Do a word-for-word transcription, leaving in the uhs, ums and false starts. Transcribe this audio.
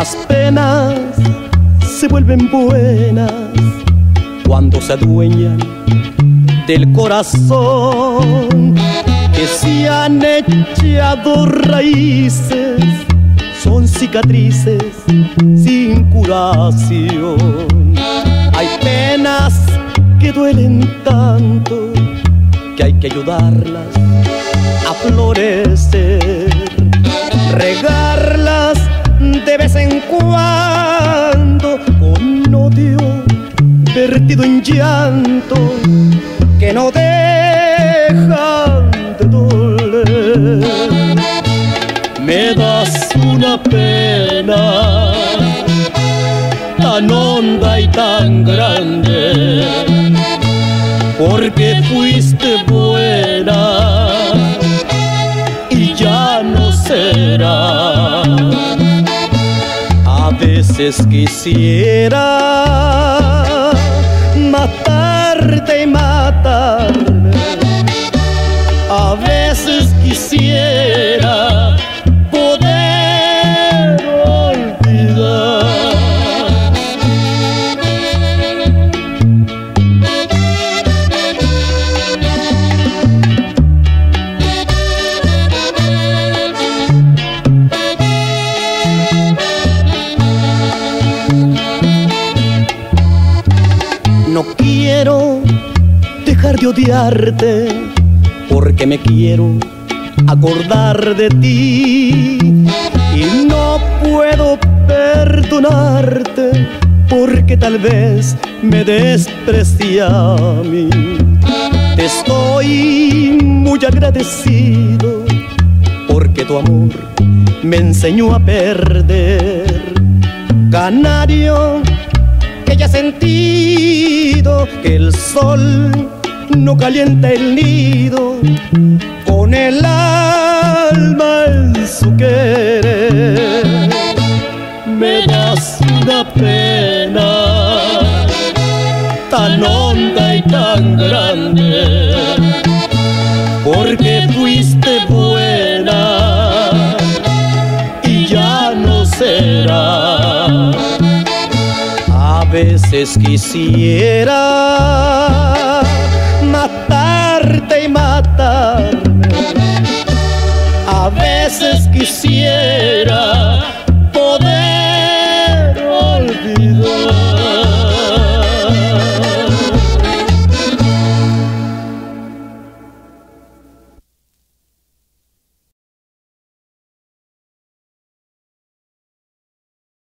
Las penas se vuelven buenas cuando se adueñan del corazón, que se han echado raíces, son cicatrices sin curación. Hay penas que duelen tanto que hay que ayudarlas a florecer, regarlas de vez en cuando con odio vertido en llanto que no dejan de doler. Me das una pena tan honda y tan grande, porque fuiste buena y ya no será. A veces quisiera matarte y matarme, a veces quisiera poder olvidar. No quiero dejar de odiarte, porque me quiero acordar de ti, y no puedo perdonarte porque tal vez me desprecia a mí. Te estoy muy agradecido porque tu amor me enseñó a perder. Canario, que ya he sentido que el sol no calienta el nido con el alma en su querer. Me das una pena tan honda y tan grande, porque fuiste buena y ya no será. A veces quisiera matarte y matarme, a veces quisiera